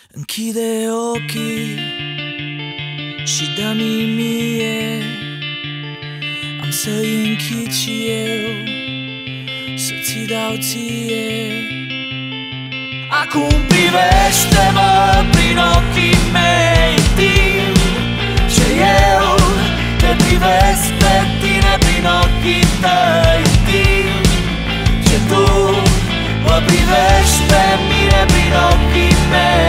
Închide ochii și dă-mi mie, am să-i închid și eu, să ți dau ție. Acum privește-mă prin ochii mei, timp ce eu te privesc pe tine prin ochii tăi, timp ce tu mă privești pe mine prin ochii mei.